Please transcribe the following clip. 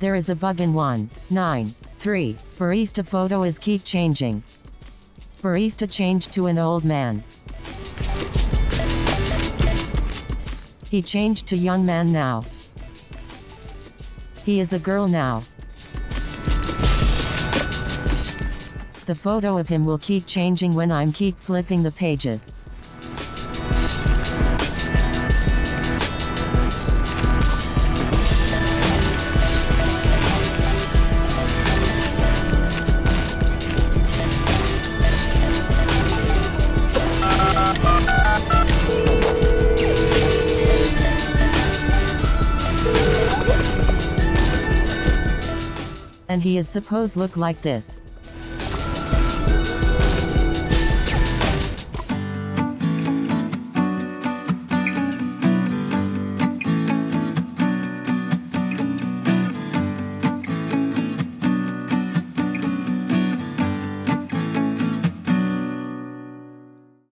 There is a bug in 193. Barista photo is keep changing. Barista changed to an old man. He changed to young man now. He is a girl now. The photo of him will keep changing when I'm keep flipping the pages. And he is supposed look like this.